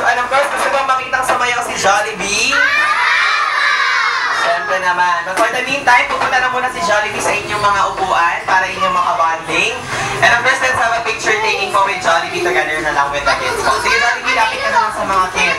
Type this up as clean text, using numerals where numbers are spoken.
And of course, gusto bang makitang sumayaw si Jollibee? Siyempre naman. But for the meantime, pupunta na muna si Jollibee sa inyong mga upuan para inyong makabonding. And of course, let's have a picture taking po with Jollibee together na lang with the kids. Sige, Jollibee, lapit ka na lang sa mga kids.